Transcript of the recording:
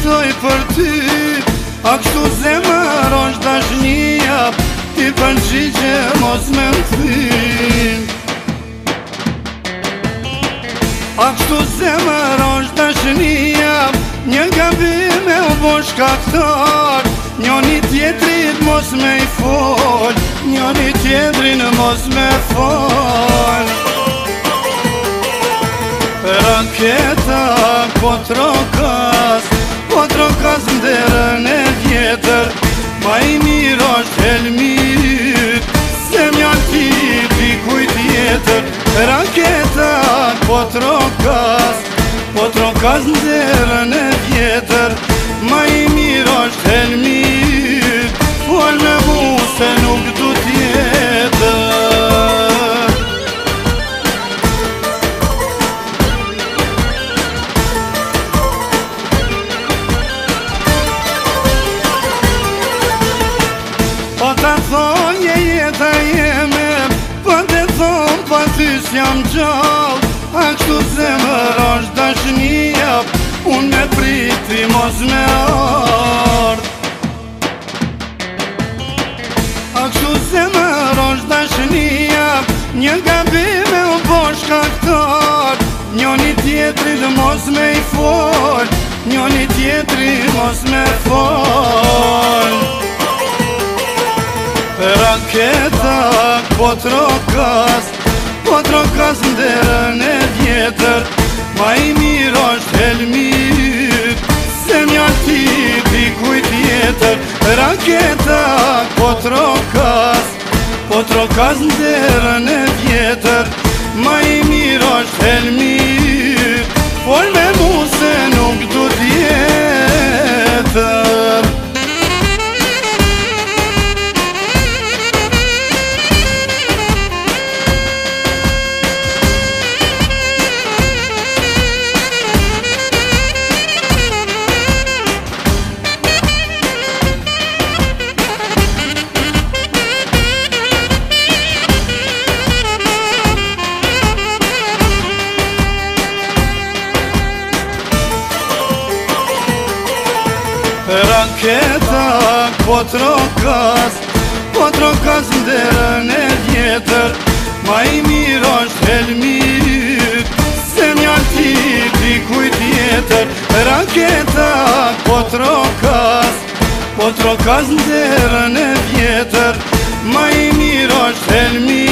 jetoj për ty, a kështu zemër është dashnia, ti përgjigje mos me m'thy. A kështu zemër është dashnia, një gabim e u bo shkaktar, njoni tjetrit mos me i fol, njoni tjetrin mos me fol. Raketa po trokas nderën e tjetër, ma i mirë është helmit, se mjallë ti dikuj tjetër. Raketa po trokas nderën e tjetër, ma i mirë është helmit, fol me mu se nuk du tjetër. Po ta thonje jeta jeme, po te thon pa ty s'jam gjall, a kështu zemër është dashnia, unë me priti mos me ard. A kështu zemër është dashnia, një gabim e u bo shkaktar, njoni tjetrit mos me i fol, njoni tjetrit mos me fol. Raketa po trokas nderën e tjetër, ma i mirë është helmit, se mjallë ti dikuj tjetër. Raketa po trokas nderën e tjetër, ma i mirë është helmit, fol me mu se nuk du tjetër. Raketa po trokas nderën e tjetër, ma i mirë është helmit, se mjallë ti dikuj tjetër. Raketa po trokas nderën e tjetër, ma i mirë është helmit.